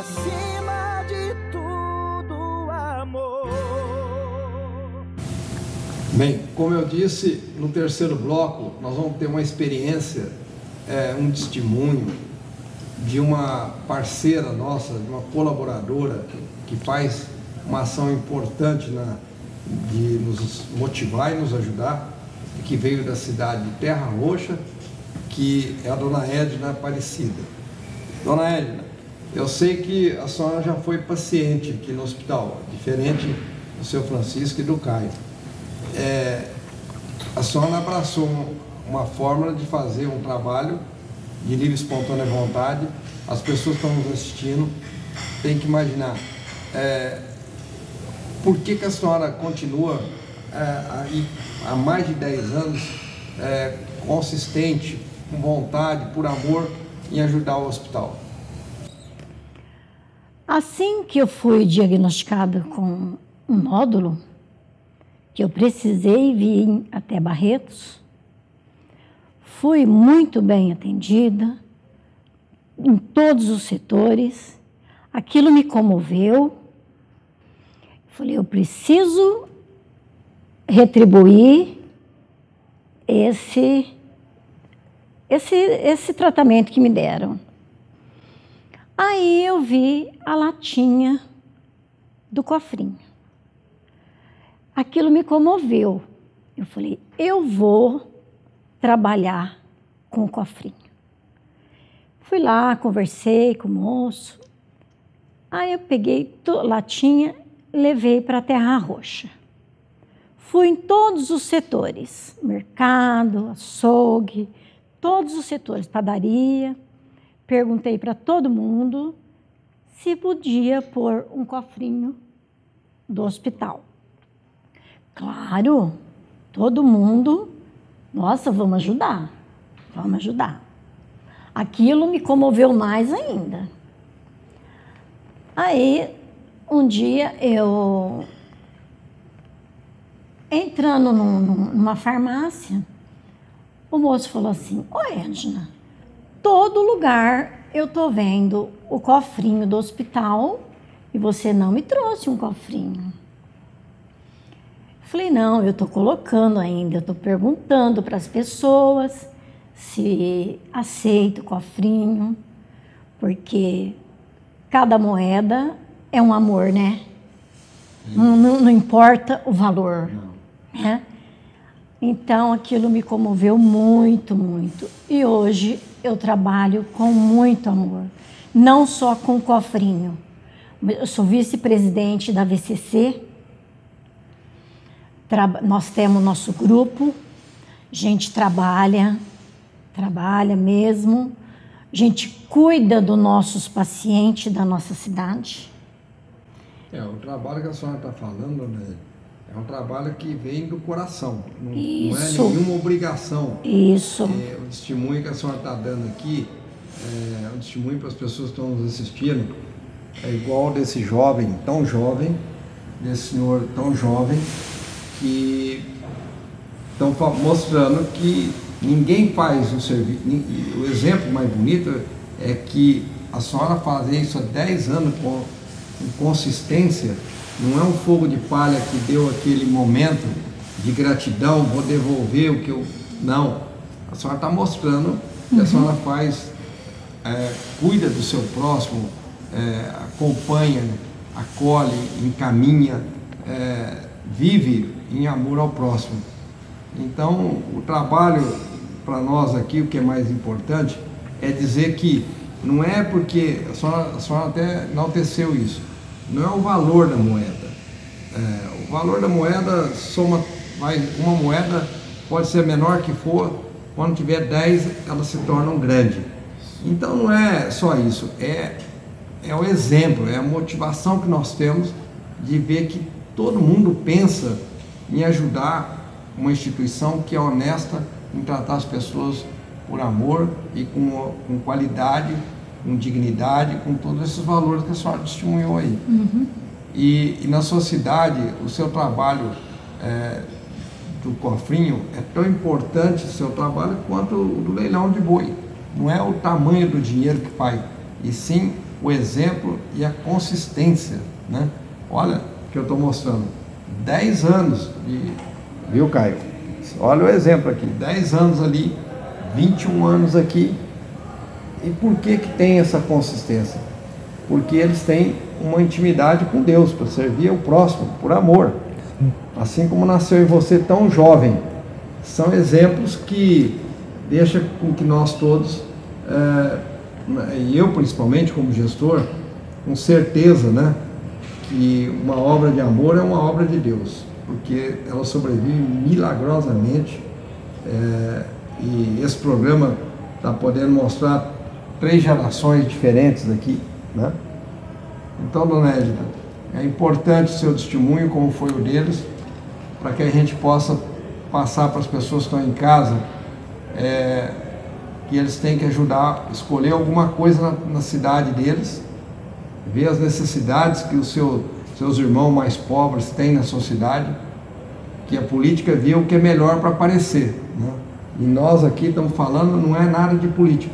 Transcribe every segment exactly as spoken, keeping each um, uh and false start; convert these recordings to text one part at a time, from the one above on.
acima de tudo, amor. Bem, como eu disse, no terceiro bloco nós vamos ter uma experiência, é, um testemunho de uma parceira nossa, de uma colaboradora que faz uma ação importante na, de nos motivar e nos ajudar, que veio da cidade de Terra Roxa, que é a dona Edna Aparecida. Dona Edna, eu sei que a senhora já foi paciente aqui no hospital, diferente do seu Francisco e do Caio. É, a senhora abraçou uma fórmula de fazer um trabalho de livre e espontânea vontade. As pessoas que estão nos assistindo têm que imaginar é, por que, que a senhora continua é, aí, há mais de dez anos é, consistente, com vontade, por amor, em ajudar o hospital. Assim que eu fui diagnosticada com um nódulo, que eu precisei vir até Barretos, fui muito bem atendida em todos os setores. Aquilo me comoveu. Falei, eu preciso retribuir esse, esse, esse tratamento que me deram. Aí eu vi a latinha do cofrinho. Aquilo me comoveu. Eu falei, eu vou trabalhar com o cofrinho. Fui lá, conversei com o moço. Aí eu peguei a latinha, levei para a Terra Roxa. Fui em todos os setores, mercado, açougue, todos os setores, padaria. Perguntei para todo mundo se podia pôr um cofrinho do hospital. Claro, todo mundo, nossa, vamos ajudar, vamos ajudar. Aquilo me comoveu mais ainda. Aí, um dia, eu, entrando num, numa farmácia, o moço falou assim, ô Edna, todo lugar eu tô vendo o cofrinho do hospital e você não me trouxe um cofrinho. Falei, não, eu tô colocando ainda, eu tô perguntando para as pessoas se aceita o cofrinho, porque cada moeda é um amor, né? Não, não, não importa o valor, não. Né? Então, aquilo me comoveu muito, muito. E hoje eu trabalho com muito amor, não só com o cofrinho. Eu sou vice-presidente da V C C, nós temos nosso grupo, a gente trabalha, trabalha mesmo, a gente cuida dos nossos pacientes da nossa cidade. É, o trabalho que a senhora está falando, né, é um trabalho que vem do coração, não, Isso. não é nenhuma obrigação. Isso. É, o testemunho que a senhora está dando aqui, é um testemunho para as pessoas que estão nos assistindo, é igual desse jovem, tão jovem, desse senhor tão jovem, que estão mostrando que ninguém faz o serviço. O exemplo mais bonito é que a senhora fazer isso há dez anos com, com consistência, não é um fogo de palha que deu aquele momento de gratidão, vou devolver o que eu... Não, a senhora está mostrando que uhum. a senhora faz, é, cuida do seu próximo, é, acompanha, acolhe, encaminha, é, vive em amor ao próximo. Então, o trabalho para nós aqui, o que é mais importante, é dizer que não é porque, a senhora, a senhora até enalteceu isso, não é o valor da moeda. É, o valor da moeda, soma, vai, uma moeda pode ser menor que for, quando tiver dez, elas se tornam grande. Então, não é só isso, é, é o exemplo, é a motivação que nós temos de ver que todo mundo pensa em ajudar uma instituição que é honesta em tratar as pessoas por amor e com, com qualidade, com dignidade, com todos esses valores que a senhora testemunhou aí. Uhum. E, e na sua cidade, o seu trabalho é, do cofrinho é tão importante, o seu trabalho, quanto o do leilão de boi. Não é o tamanho do dinheiro que faz, e sim o exemplo e a consistência, né? Olha o que eu estou mostrando, dez anos de... Viu, Caio? Olha o exemplo aqui, dez anos ali, vinte e um anos aqui. E por que que tem essa consistência? Porque eles têm uma intimidade com Deus, para servir o próximo, por amor. Assim como nasceu em você tão jovem. São exemplos que deixam com que nós todos, é, e eu principalmente como gestor, com certeza, né, que uma obra de amor é uma obra de Deus, porque ela sobrevive milagrosamente, é, e esse programa está podendo mostrar três gerações diferentes aqui, né? Então, dona Edna, é importante o seu testemunho, como foi o deles, para que a gente possa passar para as pessoas que estão em casa, é, que eles têm que ajudar, escolher alguma coisa na, na cidade deles, ver as necessidades que os seu, seus irmãos mais pobres têm na sua cidade, que a política vê o que é melhor para aparecer, né? E nós aqui estamos falando, não é nada de política.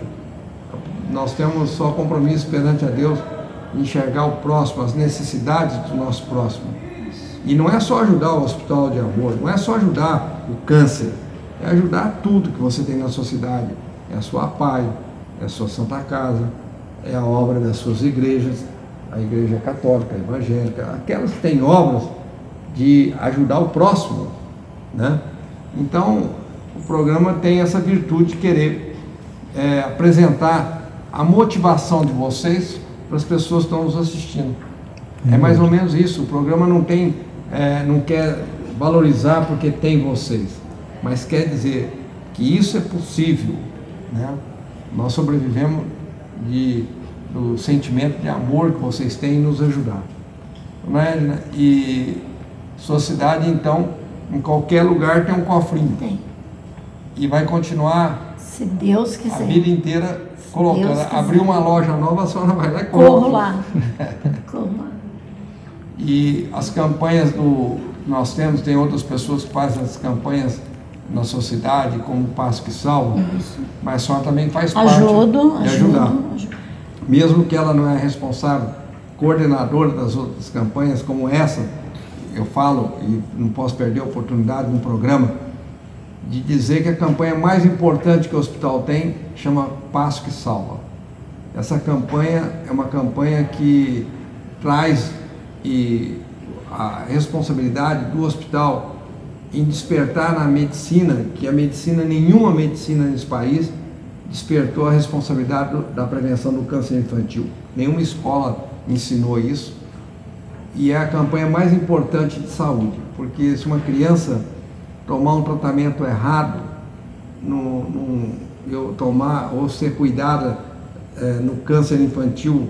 Nós temos só compromisso perante a Deus, enxergar o próximo, as necessidades do nosso próximo. E não é só ajudar o Hospital de Amor, não é só ajudar o câncer, é ajudar tudo que você tem na sua cidade. É a sua A P A I, é a sua Santa Casa, é a obra das suas igrejas, a igreja católica, a evangélica, aquelas que têm obras de ajudar o próximo, né? Então, o programa tem essa virtude de querer é, apresentar a motivação de vocês para as pessoas que estão nos assistindo. É mais ou menos isso. O programa não tem, é, não quer valorizar porque tem vocês, mas quer dizer que isso é possível, né? Nós sobrevivemos de, do sentimento de amor que vocês têm em nos ajudar, né? E sua cidade, então, em qualquer lugar tem um cofrinho. Tem. E vai continuar, se Deus quiser, a vida inteira colocando. Abrir uma loja nova, a senhora vai lá e corro coloca. lá. Corro lá. E as campanhas do nós temos, tem outras pessoas que fazem as campanhas na sua cidade, como o Passo que Salva, Isso. mas a senhora também faz parte Ajudo, de ajudar. ajudo, ajudo. Mesmo que ela não é responsável, coordenadora das outras campanhas como essa, eu falo, e não posso perder a oportunidade num programa, de dizer que a campanha mais importante que o hospital tem chama Passo que Salva. Essa campanha é uma campanha que traz e a responsabilidade do hospital em despertar na medicina, que a medicina, nenhuma medicina nesse país despertou a responsabilidade do, da prevenção do câncer infantil. Nenhuma escola ensinou isso. E é a campanha mais importante de saúde, porque se uma criança tomar um tratamento errado, no, no, eu tomar ou ser cuidada é, no câncer infantil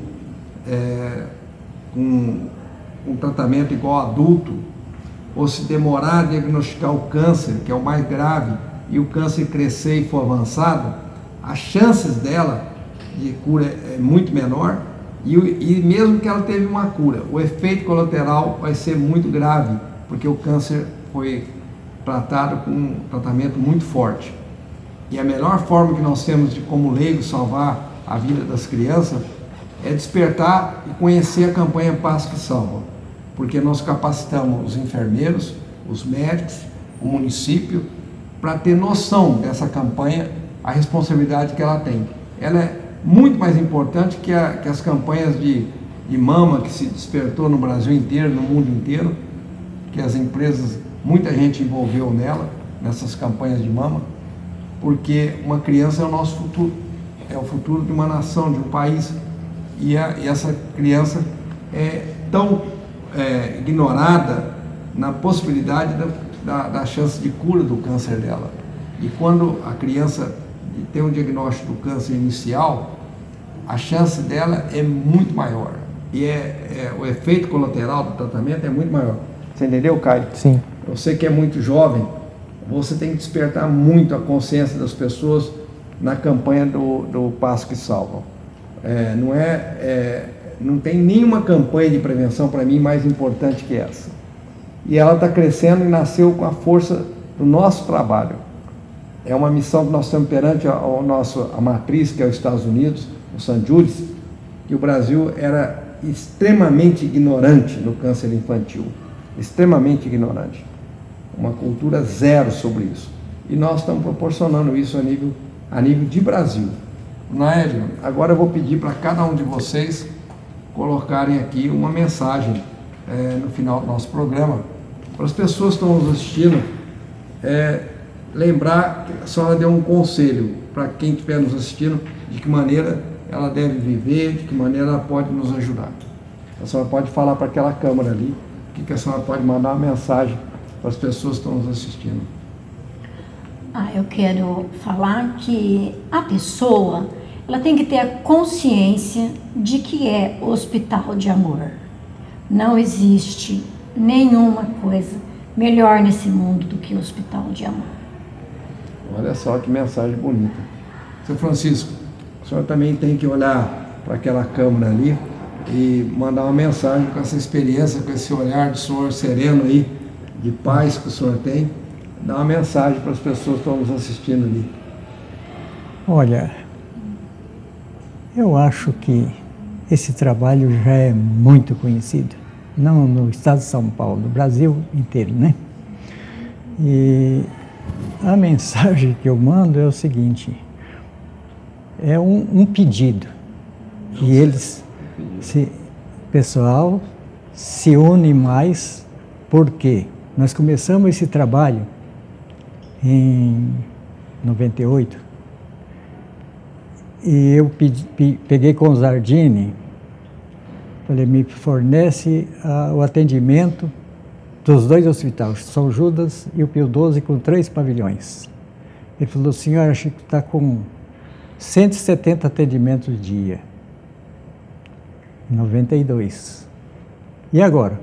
é, com um tratamento igual adulto, ou se demorar a diagnosticar o câncer, que é o mais grave, e o câncer crescer e for avançado, as chances dela de cura é muito menor, e, e mesmo que ela teve uma cura, o efeito colateral vai ser muito grave, porque o câncer foi tratado com um tratamento muito forte. E a melhor forma que nós temos de, como leigo, salvar a vida das crianças é despertar e conhecer a campanha Passo que Salva, porque nós capacitamos os enfermeiros, os médicos, o município, para ter noção dessa campanha, a responsabilidade que ela tem. Ela é muito mais importante que, a, que as campanhas de, de mama que se despertou no Brasil inteiro, no mundo inteiro, que as empresas, muita gente envolveu nela, nessas campanhas de mama, porque uma criança é o nosso futuro, é o futuro de uma nação, de um país, e, a, e essa criança é tão é, ignorada na possibilidade da, da, da chance de cura do câncer dela. E quando a criança tem um diagnóstico do câncer inicial, a chance dela é muito maior, e é, é, o efeito colateral do tratamento é muito maior. Você entendeu, Caio? Sim. Você que é muito jovem, você tem que despertar muito a consciência das pessoas na campanha do, do Passo que Salva. É, não, é, é, não tem nenhuma campanha de prevenção para mim mais importante que essa. E ela está crescendo e nasceu com a força do nosso trabalho. É uma missão que nós temos perante a, a, nosso, a matriz, que é os Estados Unidos, o Saint Jude's, que o Brasil era extremamente ignorante no câncer infantil, extremamente ignorante, uma cultura zero sobre isso. E nós estamos proporcionando isso a nível, a nível de Brasil. Naélio, agora eu vou pedir para cada um de vocês colocarem aqui uma mensagem é, no final do nosso programa, para as pessoas que estão nos assistindo, é, lembrar que a senhora deu um conselho para quem estiver nos assistindo, de que maneira ela deve viver, de que maneira ela pode nos ajudar. A senhora pode falar para aquela câmera ali, que, que a senhora pode mandar uma mensagem para as pessoas que estão nos assistindo. Ah, eu quero falar que a pessoa, ela tem que ter a consciência de que é hospital de amor. Não existe nenhuma coisa melhor nesse mundo do que o hospital de amor. Olha só que mensagem bonita. Seu Francisco, o senhor também tem que olhar para aquela câmera ali e mandar uma mensagem com essa experiência, com esse olhar do senhor sereno aí, de paz que o senhor tem. Dá uma mensagem para as pessoas que estão nos assistindo ali. Olha, eu acho que esse trabalho já é muito conhecido, não no estado de São Paulo, no Brasil inteiro, né? E a mensagem que eu mando é o seguinte, é um, um pedido, que eles, se, pessoal, se une mais, porque nós começamos esse trabalho em noventa e oito, e eu pedi, pe, peguei com o Zardini, falei, me fornece uh, o atendimento dos dois hospitais, São Judas e o Pio doze, com três pavilhões. Ele falou, senhor, acho que está com cento e setenta atendimentos dia, em noventa e dois. E agora?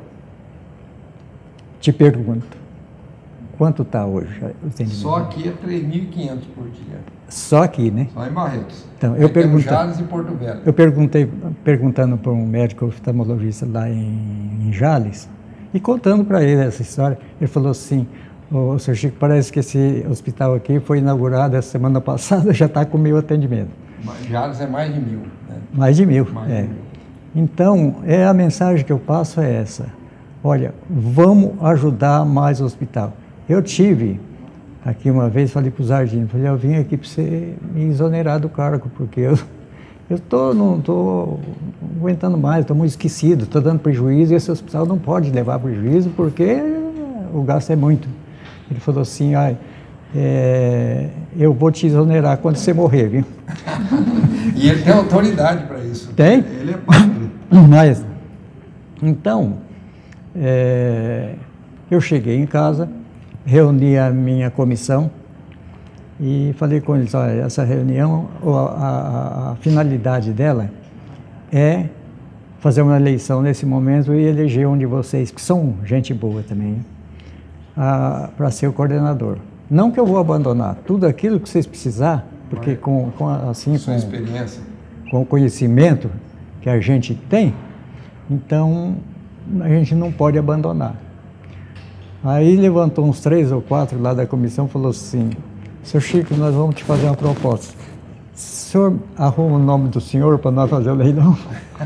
Te pergunto, quanto está hoje o atendimento? Só aqui é três mil e quinhentos por dia. Só aqui, né? Só em Barretos. Então, eu perguntei, Jales e Porto Velho. Eu perguntei, perguntando para um médico oftalmologista lá em, em Jales, e contando para ele essa história, ele falou assim, ô, senhor Chico, parece que esse hospital aqui foi inaugurado essa semana passada, já está com mil atendimento. Jales é mais de mil, né? Mais de mil, mais é. de mil. Então, é, a mensagem que eu passo é essa. Olha, vamos ajudar mais o hospital. Eu tive aqui uma vez, falei para o Zardini, falei, eu vim aqui para você me exonerar do cargo, porque eu eu tô, não estou aguentando mais, estou muito esquecido, estou dando prejuízo e esse hospital não pode levar prejuízo porque o gasto é muito. Ele falou assim, ai, é, eu vou te exonerar quando você morrer, viu? E ele tem autoridade para isso. Tem? Ele é padre. Mas, então, é, eu cheguei em casa, reuni a minha comissão e falei com eles, olha, essa reunião, a, a, a finalidade dela é fazer uma eleição nesse momento e eleger um de vocês, que são gente boa também, para ser o coordenador. Não que eu vou abandonar tudo aquilo que vocês precisar, porque com, com assim, sua com, experiência, com o conhecimento que a gente tem, então a gente não pode abandonar. Aí levantou uns três ou quatro lá da comissão e falou assim, senhor Chico, nós vamos te fazer uma proposta. O senhor arruma o nome do senhor para nós fazer o leilão?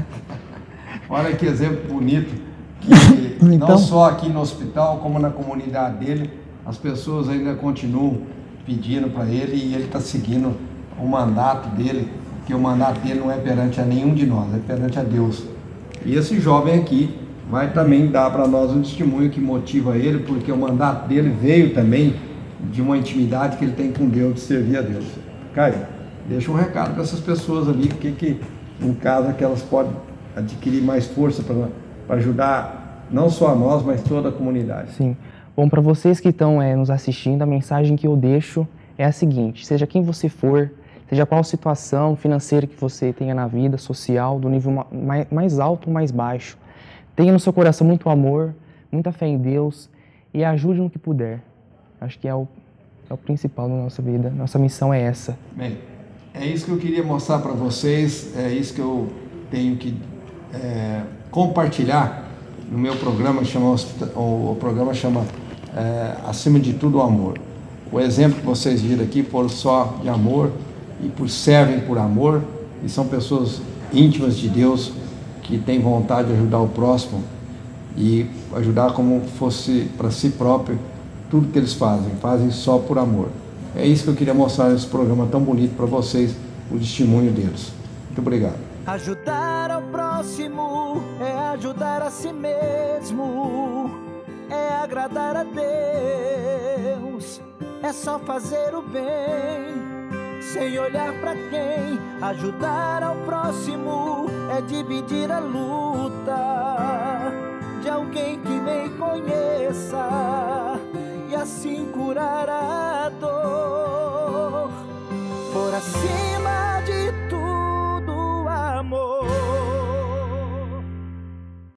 Olha que exemplo bonito, que então, não só aqui no hospital, como na comunidade dele, as pessoas ainda continuam pedindo para ele e ele está seguindo o mandato dele, que o mandato dele não é perante a nenhum de nós, é perante a Deus. E esse jovem aqui vai também dar para nós um testemunho que motiva ele, porque o mandato dele veio também de uma intimidade que ele tem com Deus, de servir a Deus. Caio, deixa um recado para essas pessoas ali, que, que em casa que elas podem adquirir mais força para ajudar não só a nós, mas toda a comunidade. Sim. Bom, para vocês que estão é, nos assistindo, a mensagem que eu deixo é a seguinte, seja quem você for, seja qual situação financeira que você tenha na vida, social, do nível mais, mais alto ou mais baixo, tenha no seu coração muito amor, muita fé em Deus e ajude no que puder. Acho que é o, é o principal da nossa vida, nossa missão é essa. Bem, é isso que eu queria mostrar para vocês, é isso que eu tenho que é, compartilhar no meu programa, chama, o, o programa chama é, Acima de Tudo o Amor. O exemplo que vocês viram aqui foram só de amor e por servem por amor, e são pessoas íntimas de Deus, que têm vontade de ajudar o próximo e ajudar como fosse para si próprio. Tudo que eles fazem, fazem só por amor. É isso que eu queria mostrar nesse programa tão bonito para vocês, o testemunho deles. Muito obrigado. Ajudar ao próximo é ajudar a si mesmo, é agradar a Deus, é só fazer o bem, sem olhar pra quem. Ajudar ao próximo é dividir a luta de alguém que nem conheça e assim curar a dor. Por assim